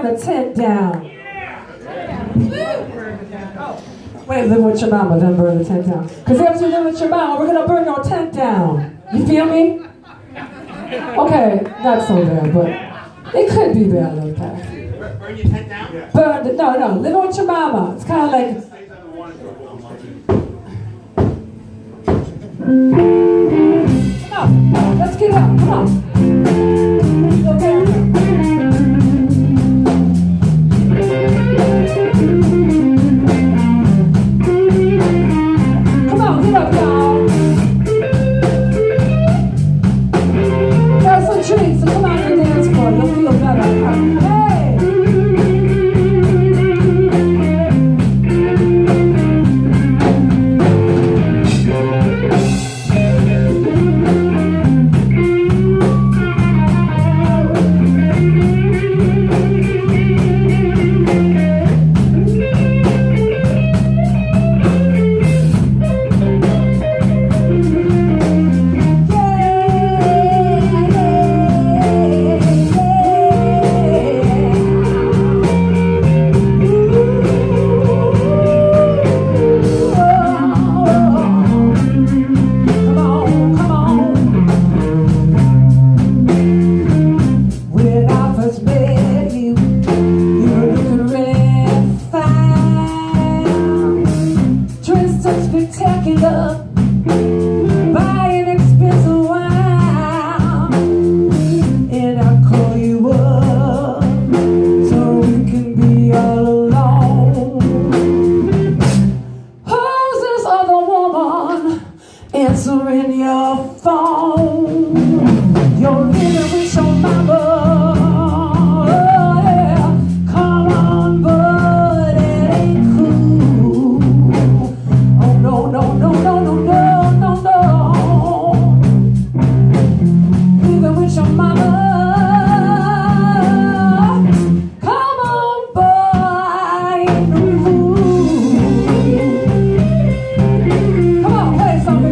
a tent down. Wait, live with your mama, then burn the tent down. Because after you live with your mama, we're going to burn your tent down. You feel me? Okay, not so bad, but it could be bad like that. Burn your tent down? No, living with your mama. It's kind of like... Come on, let's get up, come on. Okay. Come on, get up, y'all. There's some treats, so come on and dance for it. You'll feel better. Hey! Answering your phone, you're living with your mama. Oh, yeah. Come on, but it ain't cool. Oh no, no, no, no, no, no, no, no. Living with your mama. Come on, boy, ain't no fool. Come on, play something.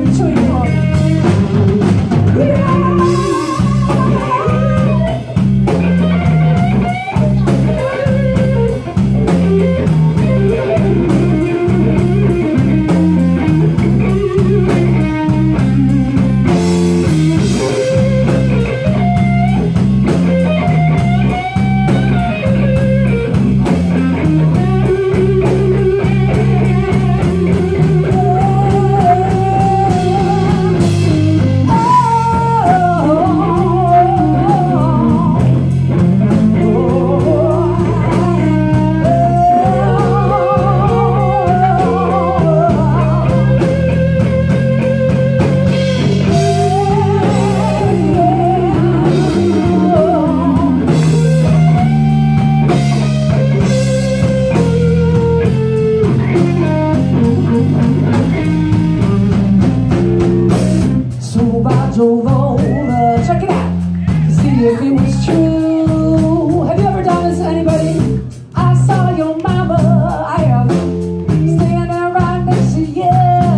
Drove over, check it out, to see if it was true. Have you ever done this to anybody? I saw your mama, I am standing right next to you.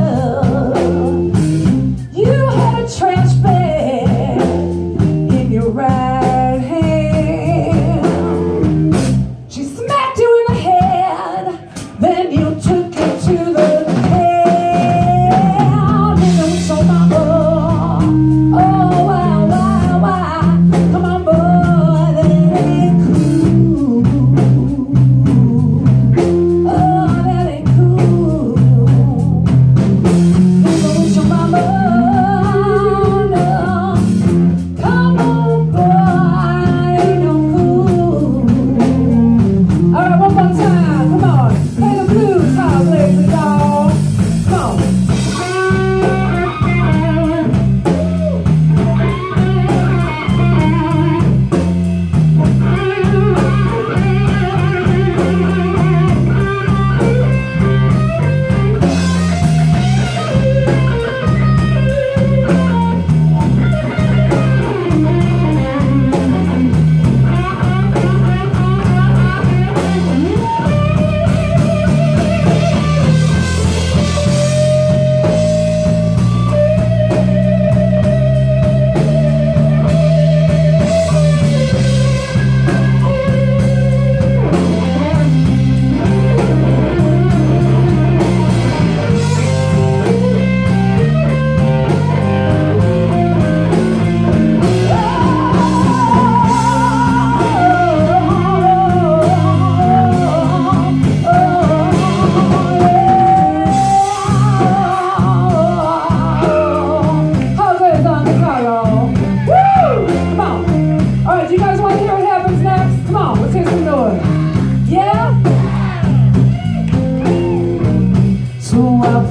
You had a trash bag in your right hand. She smacked you in the head, then you took it to the town. And it was your mama. All right, one more time. Come on, play the blues.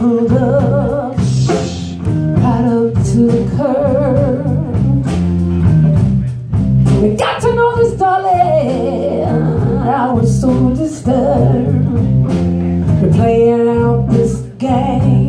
pulled up right up to the curb. We got to know this darling, I was so disturbed. We're playing out this game.